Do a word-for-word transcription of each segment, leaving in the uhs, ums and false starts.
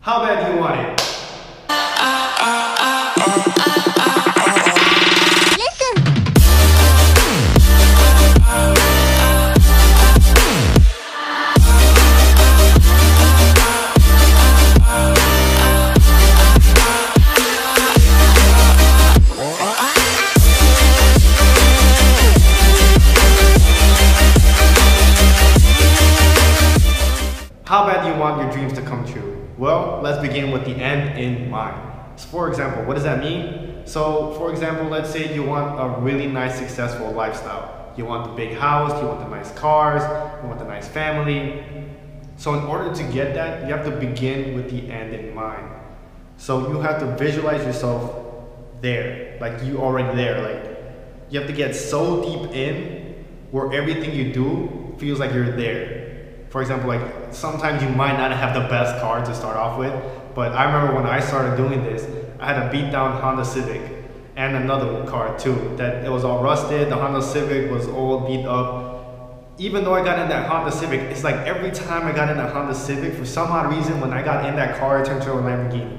How bad do you want it? How bad do you want your dreams to come true? Well, let's begin with the end in mind. So for example, what does that mean? So for example, let's say you want a really nice, successful lifestyle. You want the big house, you want the nice cars, you want the nice family. So in order to get that, you have to begin with the end in mind. So you have to visualize yourself there, like you already there. Like you have to get so deep in where everything you do feels like you're there. For example, like sometimes you might not have the best car to start off with, but I remember when I started doing this, I had a beat down Honda Civic and another car too, that it was all rusted. The Honda Civic was all beat up. Even though I got in that Honda Civic, it's like every time I got in that Honda Civic, for some odd reason, when I got in that car, it turned to a Lamborghini.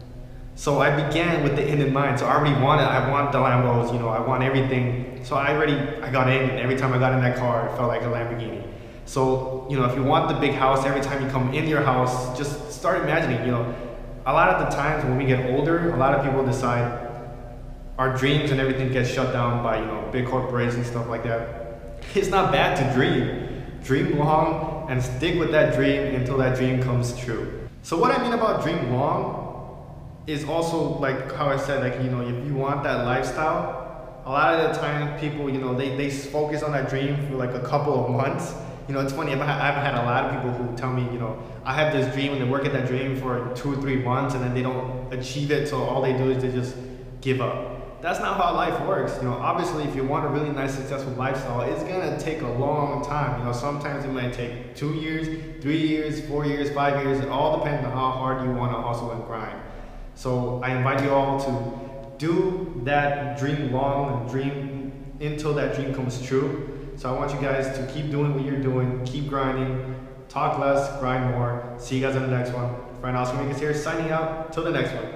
So I began with the end in mind. So I already wanted, I want the Lambos, you know, I want everything. So I already, I got in, and every time I got in that car, it felt like a Lamborghini. So, you know, if you want the big house, every time you come in your house, just start imagining, you know, a lot of the times when we get older, a lot of people decide our dreams and everything gets shut down by, you know, big corporations and stuff like that. It's not bad to dream. Dream long and stick with that dream until that dream comes true. So what I mean about dream long is also like how I said, like, you know, if you want that lifestyle, a lot of the time people, you know, they, they focus on that dream for like a couple of months. You know, it's funny, I've had a lot of people who tell me, you know, I have this dream and they work at that dream for two or three months and then they don't achieve it, so all they do is they just give up. That's not how life works. You know, obviously if you want a really nice, successful lifestyle, it's gonna take a long time. You know, sometimes it might take two years, three years, four years, five years. It all depends on how hard you wanna hustle and grind. So I invite you all to do that dream long and dream until that dream comes true. So I want you guys to keep doing what you're doing, keep grinding, talk less, grind more. See you guys in the next one. Friend Oscar Minkus here, signing out. Till the next one.